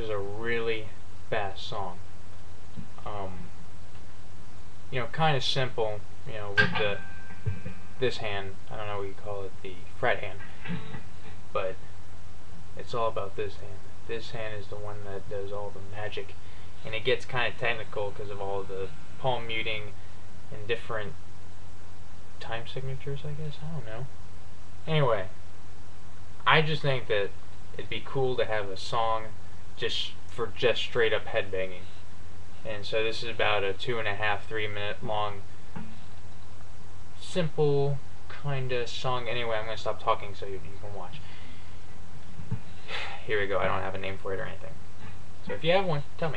is a really fast song. Kind of simple, with this hand. I don't know what you call it, the fret hand, but it's all about this hand. This hand is the one that does all the magic, and it gets kind of technical because of all the palm muting and different time signatures, I guess. I don't know. Anyway, I just think that it'd be cool to have a song just straight up headbanging. And so this is about a 2.5, 3 minute long, simple kind of song. Anyway, I'm going to stop talking so you can watch. Here we go. I don't have a name for it or anything. So if you have one, tell me.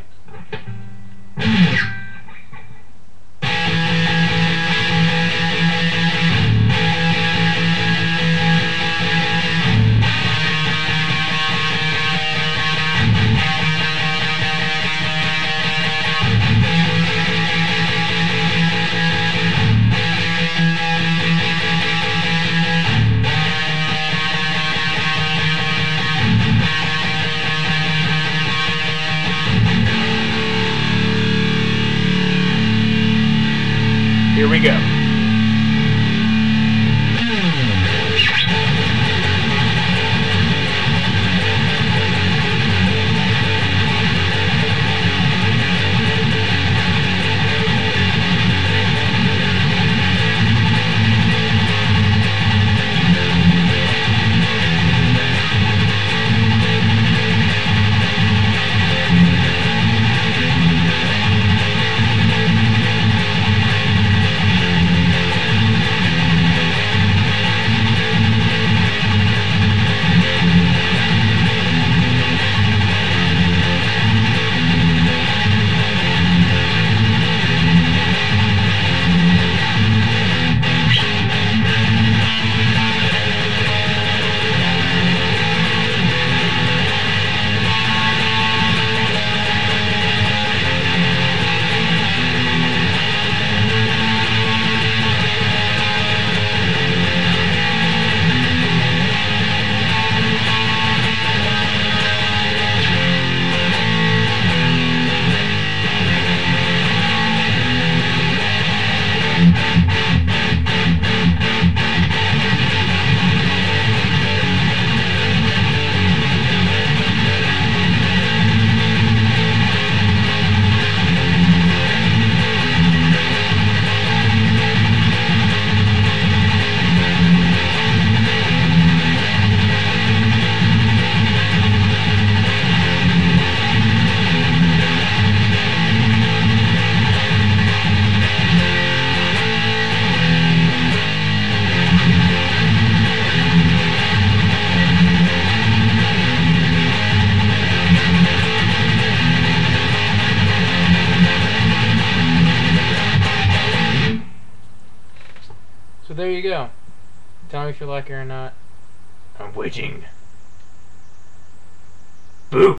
Here we go. So there you go. Tell me if you like it or not. I'm waiting. Boo!